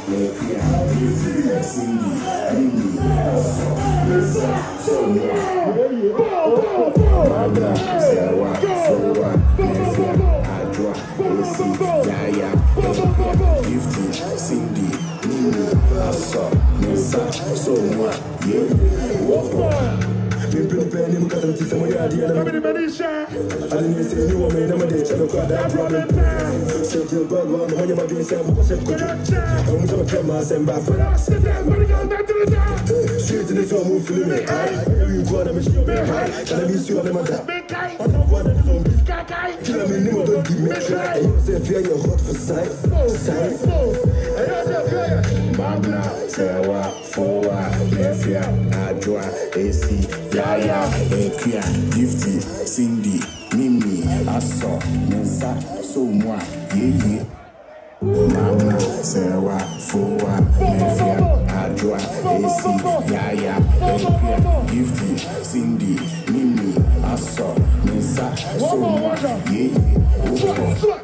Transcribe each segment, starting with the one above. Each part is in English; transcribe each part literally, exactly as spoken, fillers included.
Cindy, Mimi, Asso, Mensa, so moi, yeah, yeah. Mama, Sarah, Foa, Mefia, Adwa, A C, Yaya, Equia, Gifty, Cindy, Mimi, Asso, Mensa, so moi, yeah,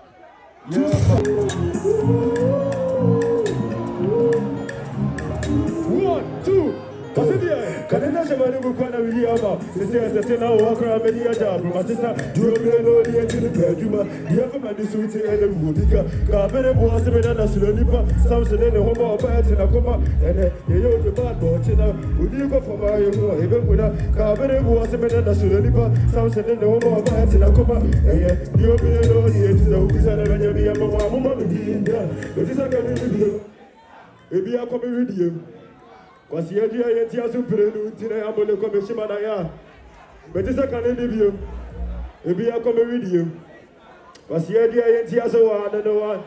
One, two. Kadena Shamani Bukwana Williama, sister, the Tena Walker, Media Job, my sister, you know the engine of Peduma, the other man is sweet and the Rubika, Gabere was a banana Sulonipa, Samson and the Homo of Bats in a coma, and the Yoga Bad Bochina, would you go for my even with a Gabere was a banana Sulonipa, Samson and the Homo of Bats in a coma, and you know the engine of Pizza, Mama, but this is a good if you are coming with you. Was the idea yet as you put it in a Amolo Commission? But it's a can interview. If you are coming with you. Was the idea yet as a one and one?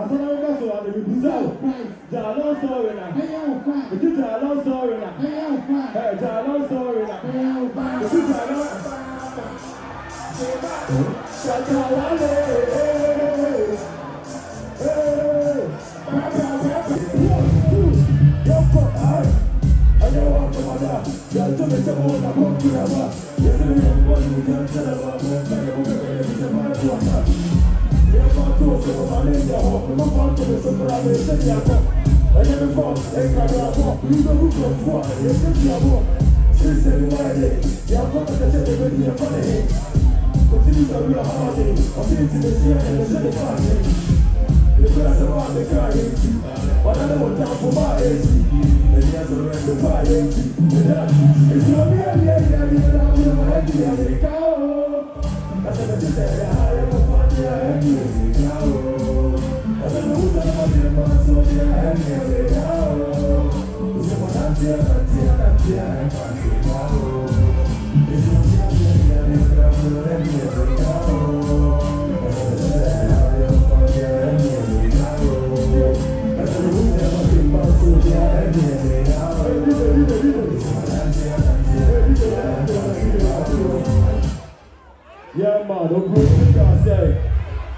said I was so on the bizarre. Jalon sorry now. But you Jalon sorry now. Hey, Jalon sorry now. But you Jalon. Shatawale. Hey. One, two. Yo, fuck, alright. I know I'm the mother. Y'all tell me someone I'm going to have a. Yesterday, I'm going to get to the one. I'm going to get to the one. I'm going to go to my name. I'm going to go to my name. I never fought. I can't walk. You know who can walk. You can walk. Since the morning, you're going to get to the video funny. Continue to be a holiday. I'm into the shit and the shit party. The glass around the car empty. But I don't time for my A C. And he has a rent to buy empty. It's not me, I'm here, I'm here, I'm here, I'm here, I'm here, I said, I just said, I am a party, I'm here, I said, who's the money, I'm a soldier, I'm here, who's the one, I'm here, I'm here, I'm here, I'm here, it's not me, I'm here, I'm here, I'm here, I'm yeah, man, don't bro, you can't say.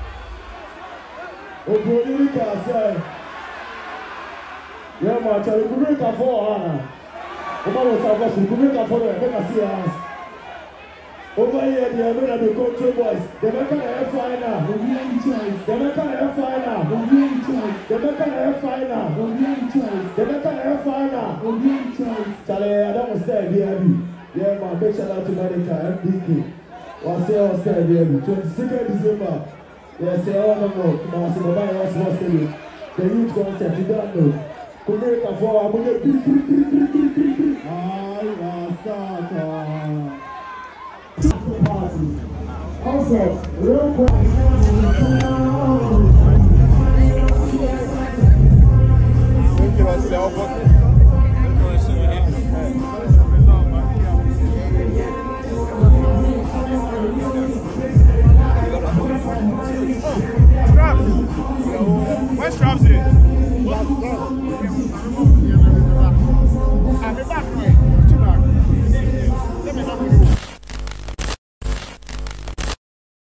Don't bro, you can't say. Yeah, man, tell you, you can break for Anna. Come on, what's up, you can break for them, make us see us. Over here, they are not the country boys. They make an air final. They make an air final. They make an air final. They make an air final. Charlie, I don't say, baby. Yeah, man, big shout out to Monica, M D K. What's the all say, baby? twenty-second December. Yeah, say all of them. Come on, say, nobody else wants to do. The youth concert, you don't know. Come here, come forward. I'm going to I was Saka. Also, real quick. Look at myself. Where's Travis?